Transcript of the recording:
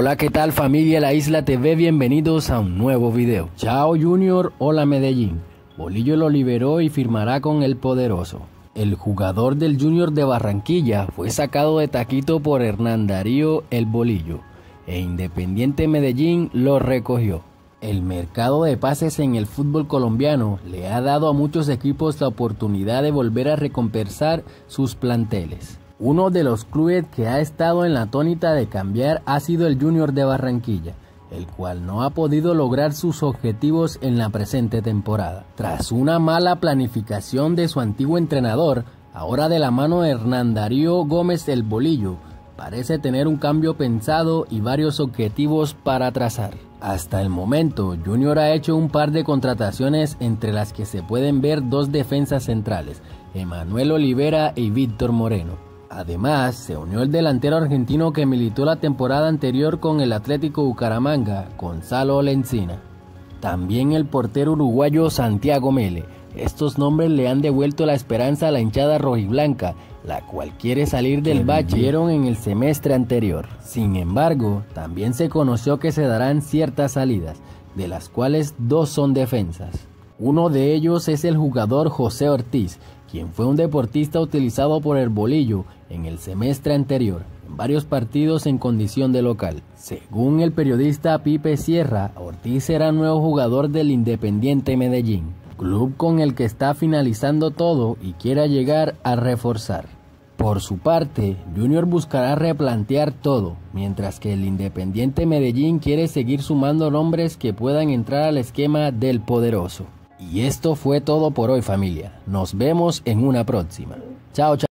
Hola, ¿qué tal familia La Isla TV? Bienvenidos a un nuevo video. Chao Junior, hola Medellín. Bolillo lo liberó y firmará con el poderoso. El jugador del Junior de Barranquilla fue sacado de taquito por Hernán Darío El Bolillo e Independiente Medellín lo recogió. El mercado de pases en el fútbol colombiano le ha dado a muchos equipos la oportunidad de volver a recompensar sus planteles. Uno de los clubes que ha estado en la tónica de cambiar ha sido el Junior de Barranquilla, el cual no ha podido lograr sus objetivos en la presente temporada. Tras una mala planificación de su antiguo entrenador, ahora de la mano de Hernán Darío Gómez El Bolillo, parece tener un cambio pensado y varios objetivos para trazar. Hasta el momento, Junior ha hecho un par de contrataciones entre las que se pueden ver dos defensas centrales, Emanuel Olivera y Víctor Moreno. Además, se unió el delantero argentino que militó la temporada anterior con el Atlético Bucaramanga, Gonzalo Lencina. También el portero uruguayo Santiago Mele. Estos nombres le han devuelto la esperanza a la hinchada rojiblanca, la cual quiere salir del bache que vivieron en el semestre anterior. Sin embargo, también se conoció que se darán ciertas salidas, de las cuales dos son defensas. Uno de ellos es el jugador José Ortiz, quien fue un deportista utilizado por el Bolillo en el semestre anterior, en varios partidos en condición de local. Según el periodista Pipe Sierra, Ortiz será nuevo jugador del Independiente Medellín, club con el que está finalizando todo y quiere llegar a reforzar. Por su parte, Junior buscará replantear todo, mientras que el Independiente Medellín quiere seguir sumando nombres que puedan entrar al esquema del poderoso. Y esto fue todo por hoy familia, nos vemos en una próxima. Chao, chao.